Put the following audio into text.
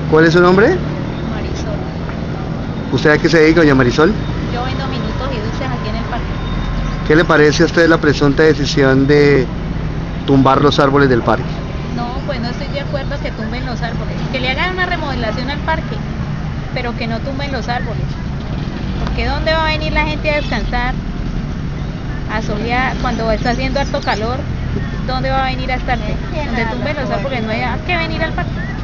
¿Cuál es su nombre? Marisol. ¿Usted a qué se dedica, doña Marisol? Yo vendo minutos y dulces aquí en el parque. ¿Qué le parece a usted la presunta decisión de tumbar los árboles del parque? No, pues no estoy de acuerdo que tumben los árboles. Que le hagan una remodelación al parque, pero que no tumben los árboles. Porque ¿dónde va a venir la gente a descansar? A solear, cuando está haciendo harto calor. ¿Dónde va a venir a estar? Donde tumben los árboles no hay que venir al parque.